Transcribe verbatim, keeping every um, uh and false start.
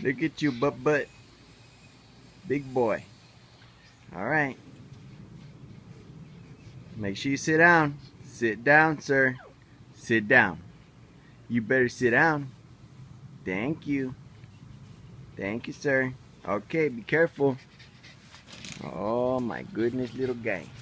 Look at you, butt butt. Big boy. All right. Make sure you sit down. Sit down, sir. Sit down. You better sit down. Thank you. Thank you, sir. Okay, be careful. Oh my goodness, little guy.